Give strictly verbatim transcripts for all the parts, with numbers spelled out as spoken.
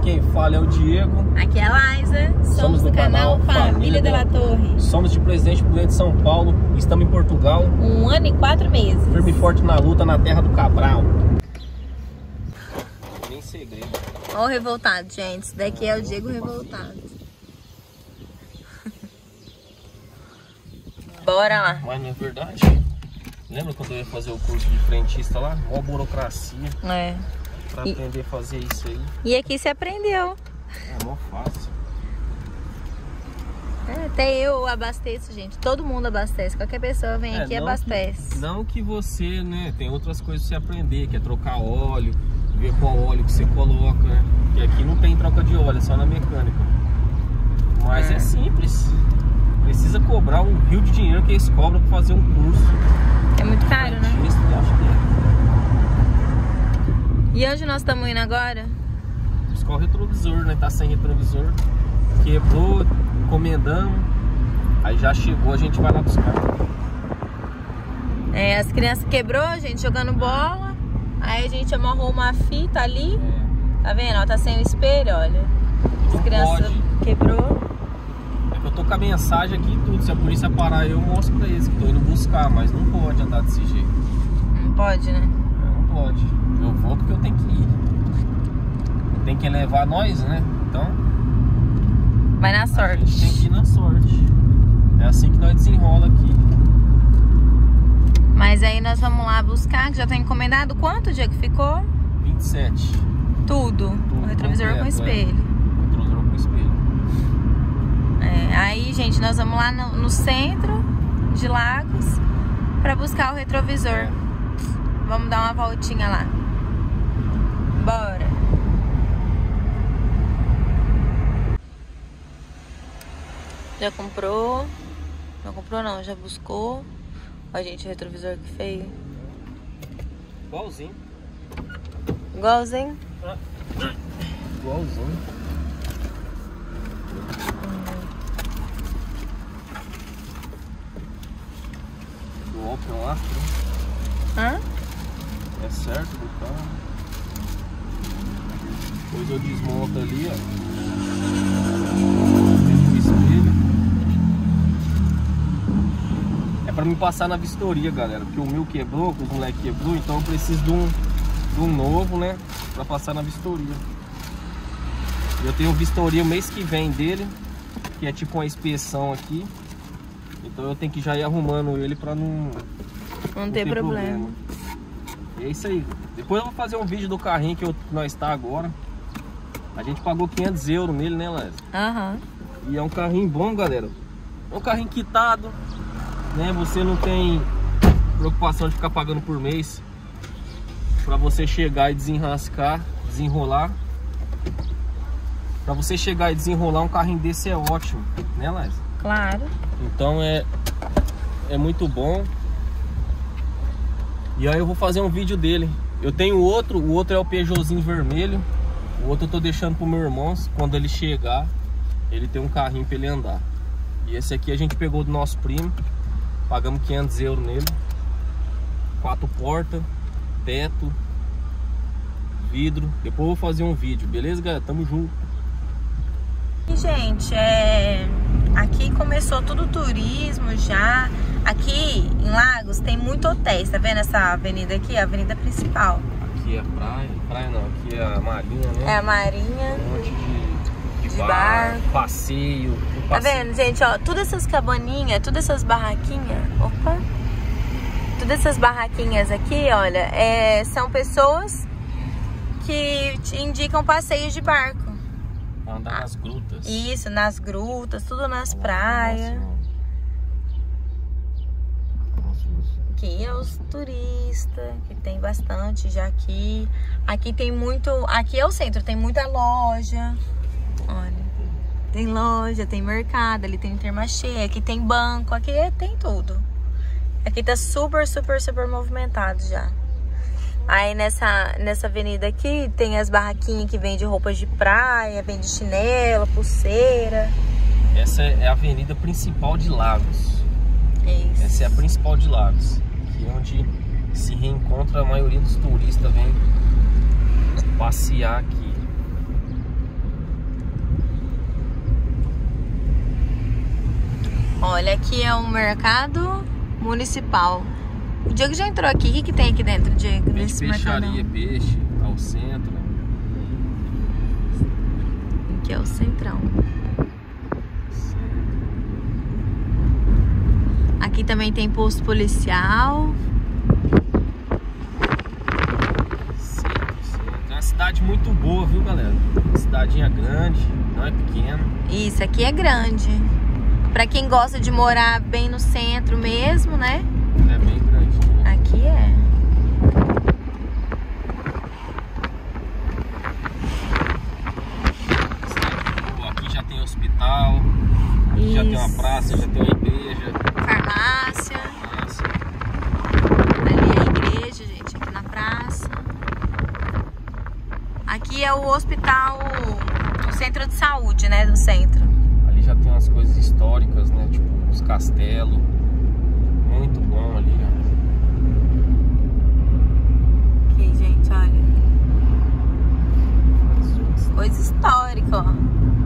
quem fala é o Diego. Aqui é a Liza. Somos, Somos do, do canal, canal Família de la Torre. Somos de Presidente Prudente, São Paulo. Estamos em Portugal. Um ano e quatro meses. Firme e forte na luta na terra do Cabral. Nem segredo. Ó o revoltado, gente. Esse daqui é o Diego revoltado. Bora lá. Mas não é verdade? Lembra quando eu ia fazer o curso de frentista lá? Mó burocracia. É. Pra e... aprender a fazer isso aí. E aqui você aprendeu. É mó fácil. É, até eu abasteço, gente. Todo mundo abastece. Qualquer pessoa vem é, aqui e abastece. Que, não que você, né, tem outras coisas pra você aprender, que é trocar óleo, ver qual óleo que você coloca, né? Porque aqui não tem troca de óleo, é só na mecânica. Mas é, é simples. Precisa cobrar um rio de dinheiro que eles cobram pra fazer um curso. É muito caro, né? Isso, eu acho que é. E onde nós estamos indo agora? Buscar o retrovisor, né? Tá sem retrovisor. Quebrou, encomendamos. Aí já chegou, a gente vai lá buscar. É, as crianças quebrou, a gente jogando bola. Aí a gente amarrou uma fita ali. É. Tá vendo? Ó, tá sem o espelho, olha. As Não crianças pode. Quebrou. Eu tô com a mensagem aqui e tudo. Se a polícia parar, eu mostro pra eles que tô indo buscar, mas não pode andar desse jeito. Não pode, né? Não pode. Eu vou porque eu tenho que ir. Tem que levar nós, né? Então. Vai na sorte. A gente tem que ir na sorte. É assim que nós desenrola aqui. Mas aí nós vamos lá buscar, que já tá encomendado. Quanto, Diego, ficou? vinte e sete. Tudo. Tudo o retrovisor completo, com espelho. É. Retrovisor com espelho. É, aí, gente, nós vamos lá no, no centro de Lagos pra buscar o retrovisor. É. Vamos dar uma voltinha lá. Bora. Já comprou? Não comprou não, já buscou. Ó, gente, o retrovisor que feio. Igualzinho. Igualzinho? Ah. Igualzinho. Do Opel Astra. Hã? É certo do carro. Depois eu desmonto ali, ó. O espelho. É pra me passar na vistoria, galera. Porque o meu quebrou, que os moleques quebrou. Então eu preciso de um, de um novo, né? Pra passar na vistoria. Eu tenho vistoria o mês que vem dele. Que é tipo uma inspeção aqui. Então eu tenho que já ir arrumando ele pra não... Não, não ter problema. problema. E é isso aí. Depois eu vou fazer um vídeo do carrinho que, eu, que nós está agora. A gente pagou quinhentos euros nele, né, Lésia? Aham. Uhum. E é um carrinho bom, galera. É um carrinho quitado, né? Você não tem preocupação de ficar pagando por mês. Pra você chegar e desenrascar, desenrolar. Pra você chegar e desenrolar um carrinho desse é ótimo, né, Lésia? Claro. Então é, é muito bom. E aí eu vou fazer um vídeo dele. Eu tenho outro, o outro é o Peugeotzinho vermelho. O outro eu tô deixando pro meu irmão. Quando ele chegar, ele tem um carrinho pra ele andar. E esse aqui a gente pegou do nosso primo. Pagamos quinhentos euros nele. Quatro portas, teto, vidro. Depois eu vou fazer um vídeo, beleza, galera? Tamo junto. E, gente, é... aqui começou tudo turismo já. Aqui em Lagos tem muito hotéis, tá vendo essa avenida aqui? A avenida principal. Aqui é praia, praia não, aqui é a marinha, né? É a marinha. Um monte de, de, de bar, bar, passeio, um passeio. Tá vendo, gente, ó, todas essas cabaninhas, todas essas barraquinhas, opa, todas essas barraquinhas aqui, olha, é, são pessoas que te indicam passeios de barco. Andar ah, nas grutas. Isso, nas grutas, tudo nas Olha, praias. Aqui é os turistas, que tem bastante já aqui. Aqui tem muito, aqui é o centro, tem muita loja. Olha, tem loja, tem mercado, ali tem Intermarché, aqui tem banco, aqui tem tudo. Aqui tá super, super, super movimentado já. Aí nessa, nessa avenida aqui tem as barraquinhas que vendem roupas de praia, vende chinelo, pulseira. Essa é a avenida principal de Lagos. Isso. Essa é a principal de Lagos. Aqui é onde se reencontra a maioria dos turistas, vem passear aqui. Olha, aqui é um mercado municipal. O Diego já entrou aqui. O que, que tem aqui dentro, Diego? Vende peixaria, peixe, ao centro. Aqui é o centrão. Aqui também tem posto policial. É uma cidade muito boa, viu, galera? Uma cidadinha grande, não é pequena. Isso, aqui é grande. Pra quem gosta de morar bem no centro mesmo, né? É bem grande. Aqui é. Aqui já tem hospital, aqui já tem uma praça, já tem uma igreja. Farmácia. Farmácia. Ali é a igreja, gente, aqui na praça. Aqui é o hospital, o centro de saúde, né, do centro. Ali já tem umas coisas históricas, né, tipo os castelos. Muito bom ali, ó. Aqui, gente, olha. Coisa histórica, ó.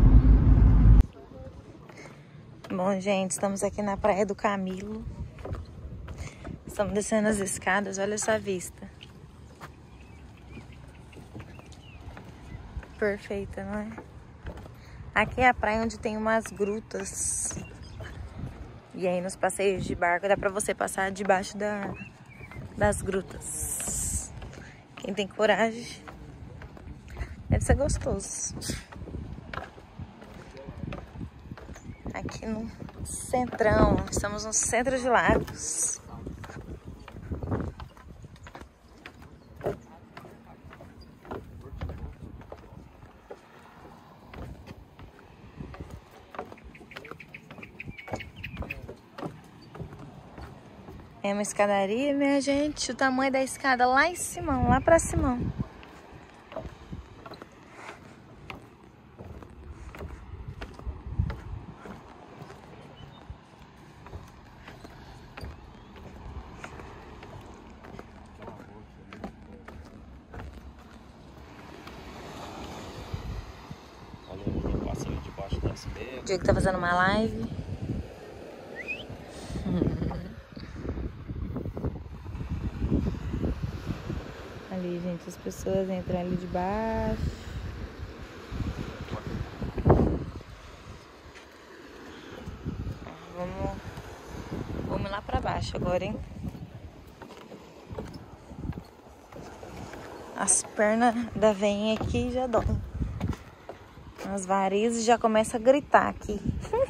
Bom, gente, estamos aqui na Praia do Camilo. Estamos descendo as escadas, olha essa vista. Perfeita, não é? Aqui é a praia onde tem umas grutas. E aí nos passeios de barco dá pra você passar debaixo da, das grutas. Quem tem coragem, deve ser gostoso. Aqui no centrão, estamos no centro de Lagos. É uma escadaria, minha gente. O tamanho da escada lá em cima, lá pra cima. Olha, passa ali debaixo das pedras. O Diego tá fazendo uma live. Ali, gente, as pessoas entram ali de baixo. Vamos, vamos lá pra baixo agora, hein? As pernas da veinha aqui já dói. As varizes já começam a gritar aqui.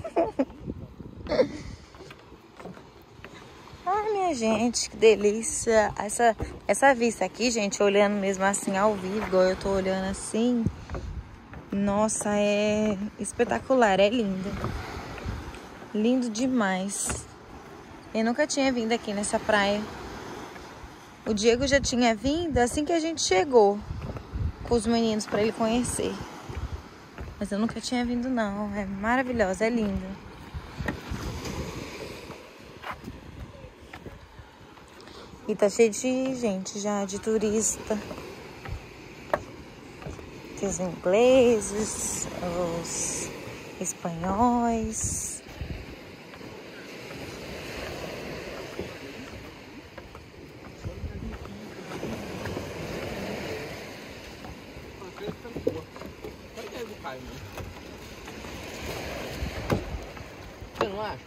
Ai, minha gente, que delícia. Essa, essa vista aqui, gente, olhando mesmo assim ao vivo, igual eu tô olhando assim. Nossa, é espetacular, é lindo. Lindo demais. Eu nunca tinha vindo aqui nessa praia. O Diego já tinha vindo assim que a gente chegou com os meninos pra ele conhecer. Mas eu nunca tinha vindo não. É maravilhosa, é linda. E tá cheio de gente já, de turista. Tem os ingleses, os espanhóis. Você não acha?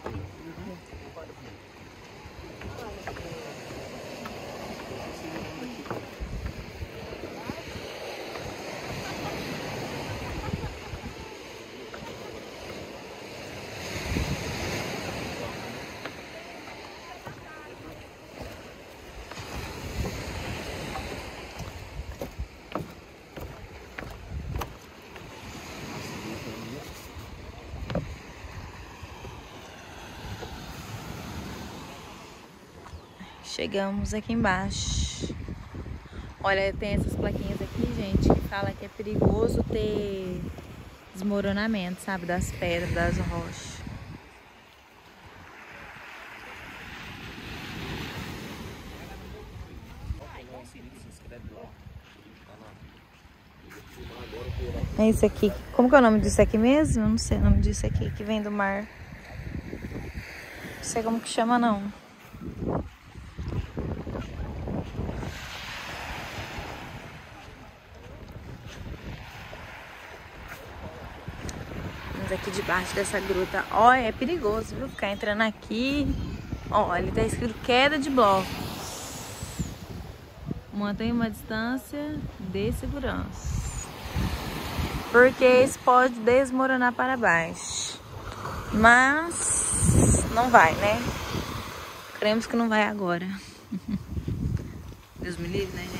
Chegamos aqui embaixo. Olha, tem essas plaquinhas aqui, gente, que fala que é perigoso ter desmoronamento, sabe? Das pedras, das rochas. É isso aqui. Como que é o nome disso aqui mesmo? Eu não sei o nome disso aqui, que vem do mar. Não sei como que chama, não. Vamos aqui debaixo dessa gruta. Olha, é perigoso, viu? Ficar entrando aqui. Olha, tá escrito queda de bloco. Mantenha uma distância de segurança, porque isso pode desmoronar para baixo. Mas não vai, né? Cremos que não vai agora. Deus me livre, né,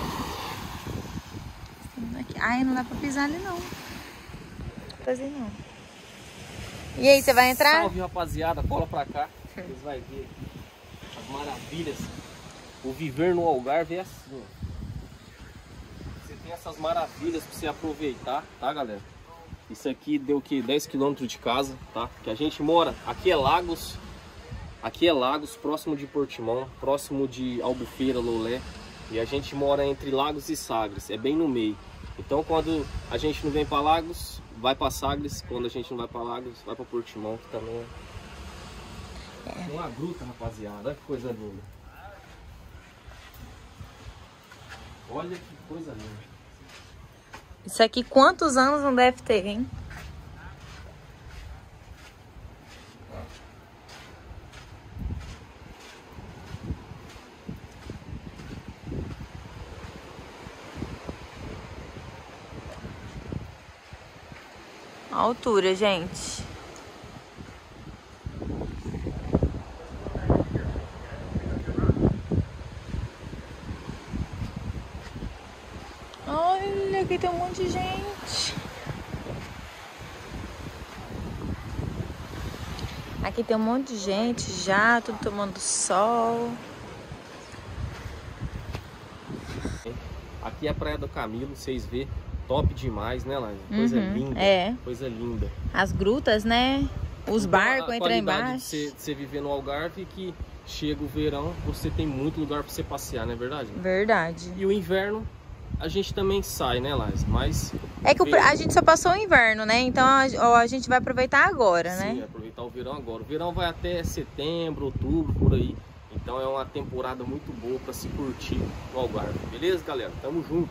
gente? Ai, não dá pra pisar ali, não. Fazer não. E aí, você vai entrar? Salve, rapaziada. Cola pra cá. Vocês vão ver as maravilhas. O viver no Algarve é assim, ó. Você tem essas maravilhas pra você aproveitar, tá, galera? Isso aqui deu o que? dez quilômetros de casa, tá? Que a gente mora, aqui é Lagos, aqui é Lagos, próximo de Portimão, próximo de Albufeira, Lolé. E a gente mora entre Lagos e Sagres, é bem no meio. Então quando a gente não vem pra Lagos, vai pra Sagres. Quando a gente não vai pra Lagos, vai pra Portimão, que também é uma gruta, rapaziada. Olha que coisa linda. Olha que coisa linda. Isso aqui quantos anos não deve ter, hein? A altura, gente. Olha, aqui tem um monte de gente. Aqui tem um monte de gente já, tudo tomando sol. Aqui é a Praia do Camilo, vocês vê, top demais, né, Laís? Coisa Uhum, linda, é. Coisa linda. As grutas, né? Os barcos entram embaixo. De você, de você viver no Algarve, que chega o verão, você tem muito lugar para você passear, não é verdade? Verdade. E o inverno, a gente também sai, né, Laís? Mas é que o, a gente só passou o inverno, né? Então a, a gente vai aproveitar agora, sim, né? Sim, aproveitar o verão agora. O verão vai até setembro, outubro, por aí. Então é uma temporada muito boa para se curtir no Algarve. Beleza, galera? Tamo junto.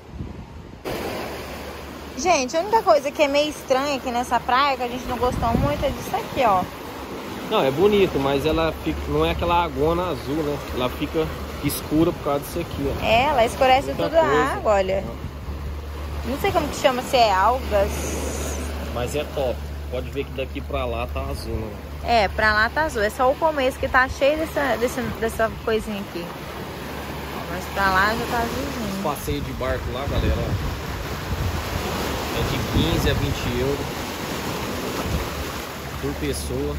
Gente, a única coisa que é meio estranha aqui nessa praia, que a gente não gostou muito, é disso aqui, ó. Não, é bonito, mas ela fica, não é aquela água azul, né? Ela fica escura por causa disso aqui, ó. É, ela escurece Muita tudo a coisa. água, olha. Não sei como que chama, se é algas. Mas é top. Pode ver que daqui pra lá tá azul, né? É, pra lá tá azul. É só o começo que tá cheio dessa, dessa, dessa coisinha aqui. Mas pra lá já tá azulzinho. Passeio de barco lá, galera, ó. É de quinze a vinte euros por pessoa.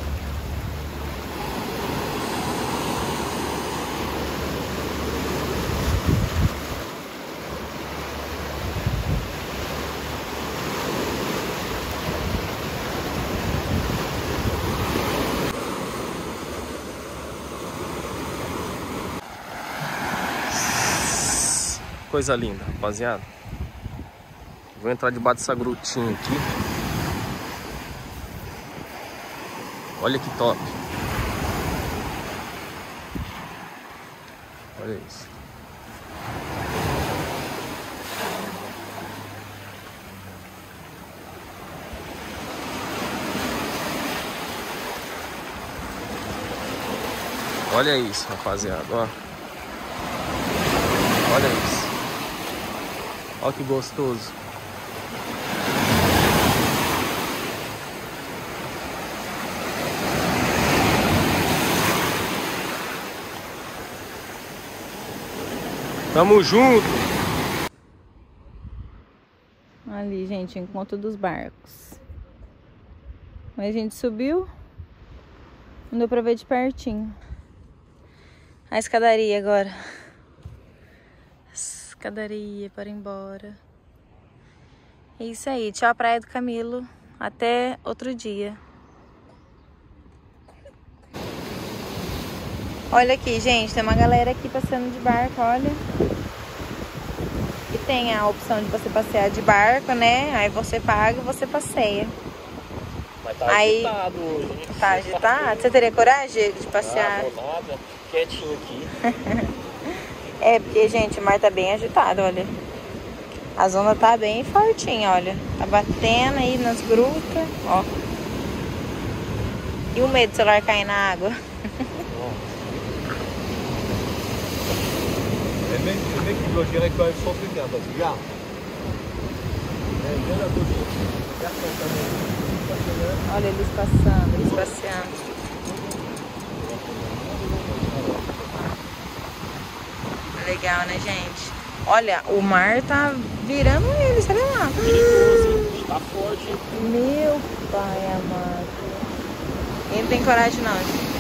Coisa linda, rapaziada. Vou entrar debaixo dessa grutinha aqui. Olha que top. Olha isso. Olha isso, rapaziada, ó. Olha isso. Olha que gostoso. Tamo junto! Ali, gente, encontro dos barcos. Mas a gente subiu. Não deu pra ver de pertinho. A escadaria agora. Escadaria para ir embora. É isso aí. Tchau, Praia do Camilo. Até outro dia. Olha aqui, gente. Tem uma galera aqui passeando de barco, olha. E tem a opção de você passear de barco, né? Aí você paga e você passeia. Mas tá Aí, agitado hoje. Tá agitado? Você teria coragem de passear? Ah, vou nada. Quietinho aqui. É, porque, gente, o mar tá bem agitado, olha. A zona tá bem fortinha, olha. Tá batendo aí nas grutas, ó. E o medo do celular cair na água? É meio que bloqueia que vai sofrer, tá ligado? Olha eles passando, eles passeando. Legal, né, gente? Olha, o mar tá virando eles, olha lá. Perigoso, tá forte. Meu pai amado. Ele não tem coragem não.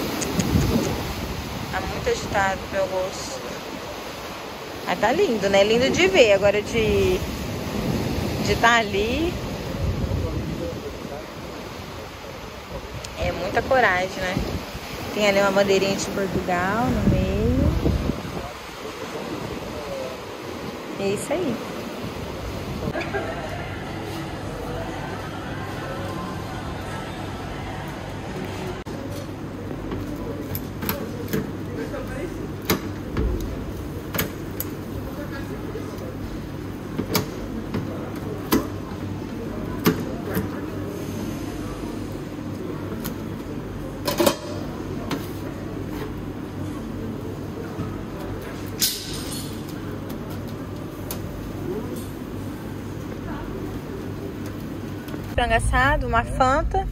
Tá muito agitado pro meu gosto. Mas tá lindo, né? Lindo de ver. Agora de de estar ali é muita coragem, né? Tem ali uma bandeirinha de Portugal no meio. É isso aí. Frango assado, uma Fanta.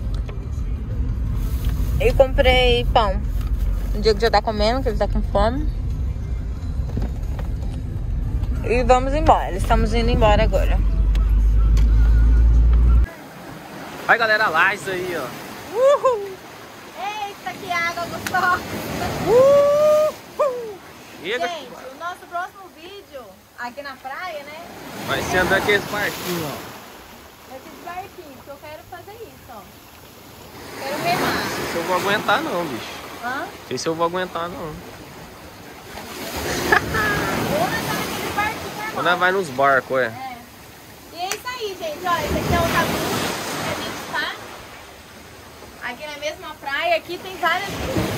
E comprei pão. O Diego já tá comendo, que ele tá com fome. E vamos embora. Estamos indo embora agora. Vai, galera, Lages aí, ó. Uhul! Eita, que água gostosa! Uhul! Chega. Gente, o nosso próximo vídeo aqui na praia, né? Vai ser andar aqueles barquinhos, ó. Esses barquinhos, que eu quero fazer isso, ó. Quero remar. Não sei se eu vou aguentar não, bicho. Hã? Não sei se eu vou aguentar não. Ou nós tá naquele barquinho normal. Quando nós vai nos barcos, é. É. E é isso aí, gente. Olha, esse aqui é o Tabu que a gente tá. Aqui na mesma praia. Aqui tem várias.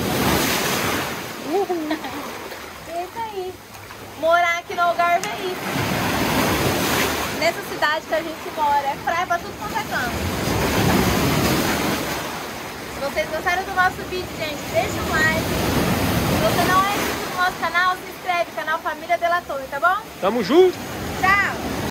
Uhum. É isso aí. Morar aqui no Algarve é isso. Nessa cidade que a gente mora, é praia pra tudo quanto é canto. Se vocês gostaram do nosso vídeo, gente, deixa um like. Se você não é inscrito no nosso canal, se inscreve, canal Família Della Torre, tá bom? Tamo junto! Tchau!